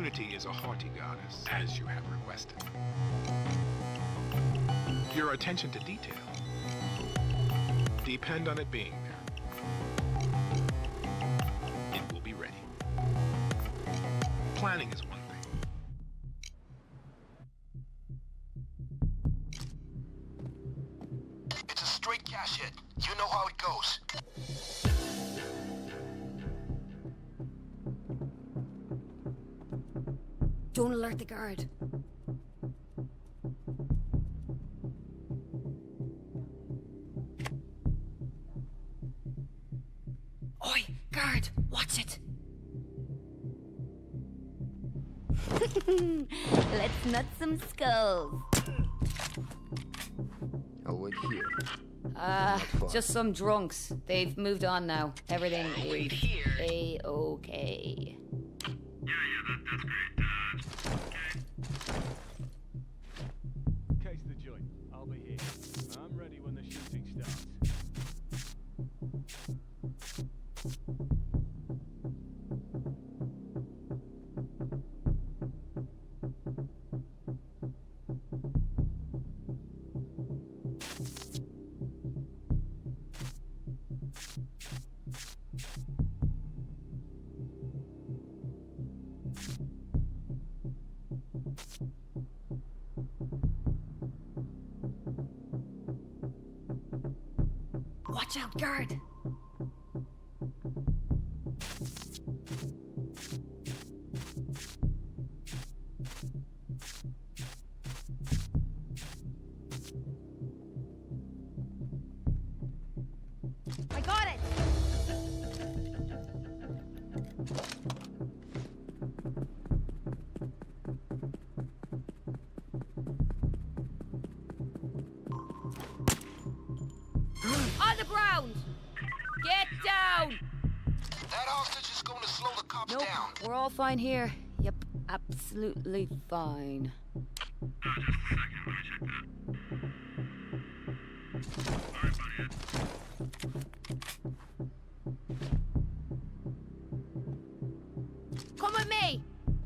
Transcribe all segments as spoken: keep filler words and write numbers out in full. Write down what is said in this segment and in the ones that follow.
Unity is a haughty goddess, as you have requested. Your attention to detail depend on it being there. It will be ready. Planning is one thing. It's a straight cash hit. You know how it goes. Don't alert the guard. Oi, guard, watch it. Let's nut some skulls. I'll wait here. Uh, just some drunks. They've moved on now. Everything is A-okay. Yeah, yeah, that, that's great. Uh, okay. Case the joint. I'll be here. I'm ready when the shooting starts. Watch out, guard. I got it! On the ground! Get down! That hostage is going to slow the cops Nope, down. we're all fine here. Yep, absolutely fine. Uh, just a second, let me check that. Alright, buddy. Come with me!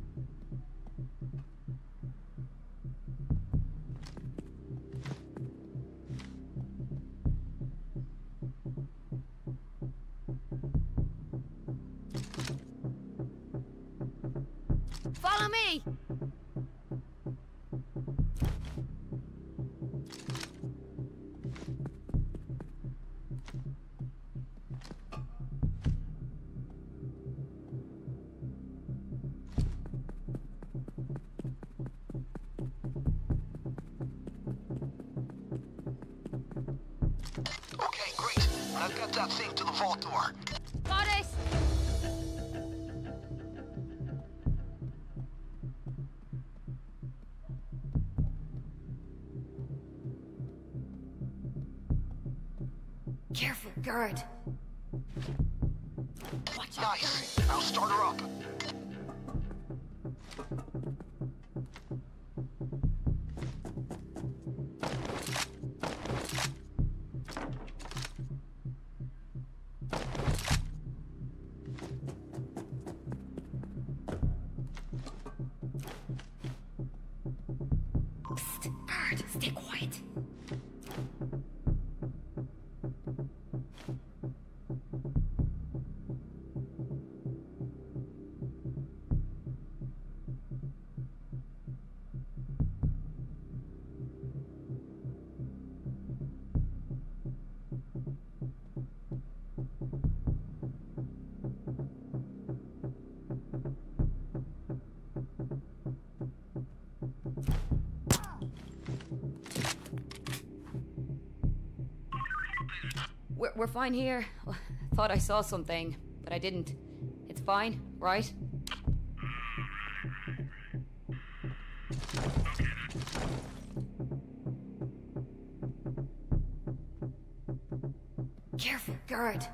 Follow me! Okay, great. I've got that thing to the vault door. Got it! Careful, guard. Watch out. Nice. I'll start her up. Psst, guard, stay quiet. We're, we're fine here. Thought I saw something, but I didn't. It's fine, right? Careful, guard.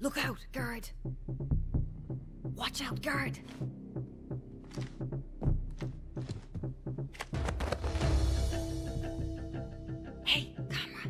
Look out, guard. Watch out, guard. Hey, camera.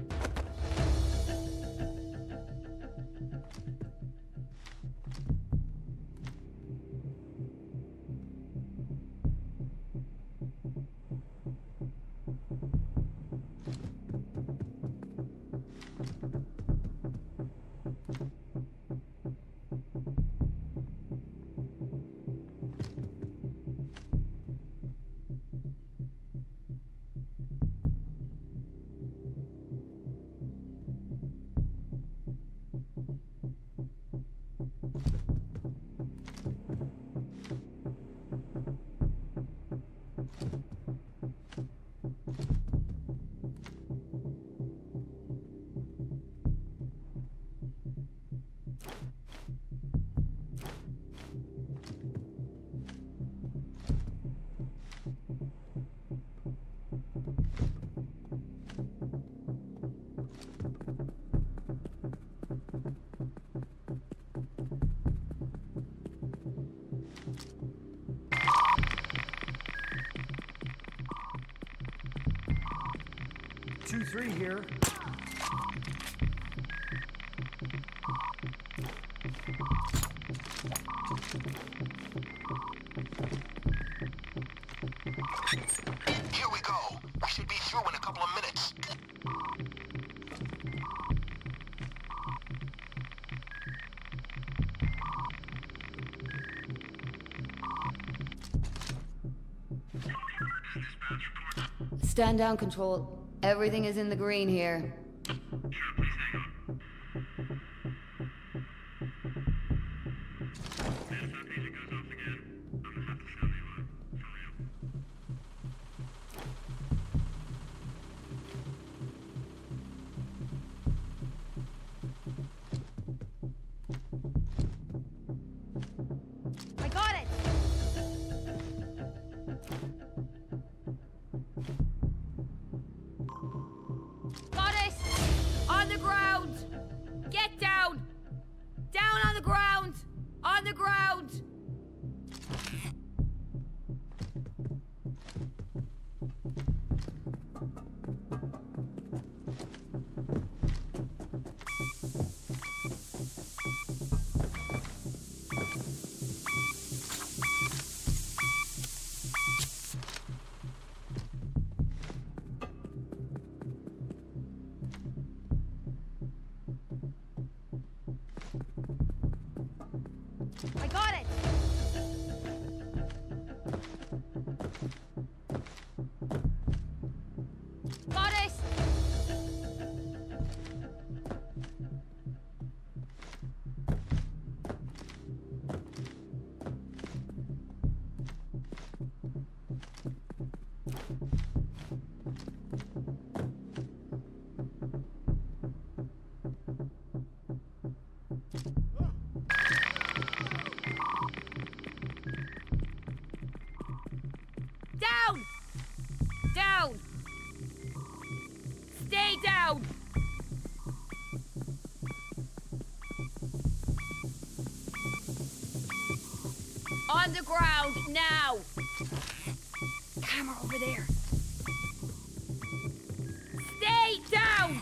two three here. Here we go. We should be through in a couple of minutes. Stand down, Control. Everything is in the green here. Sure, please hang on. If that page goes off again, I'm gonna have to send you a for real. I got it! Got it! On the ground! Get down! Down on the ground! On the ground! I got it! Got it! Down! Down! Stay down! On the ground, now! Camera over there. Stay down!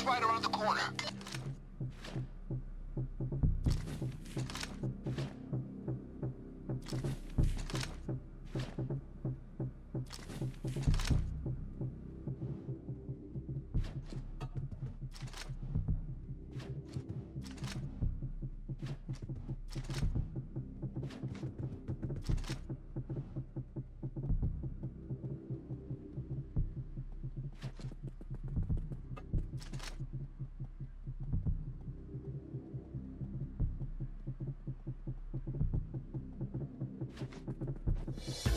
Ring's right around the corner. You